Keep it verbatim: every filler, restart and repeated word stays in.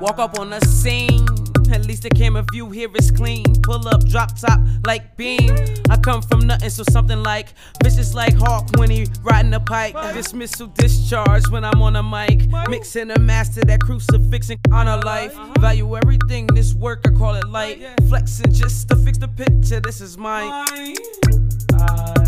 Walk up on the scene, at least the camera view here is clean. Pull up, drop top like beam. I come from nothing, so something like vicious like Hawk when he riding a pike. Dismissal discharge when I'm on a mic. Mixing a master that crucifix and honor life. Value everything, this work I call it light. Flexing just to fix the picture, this is mine. Uh,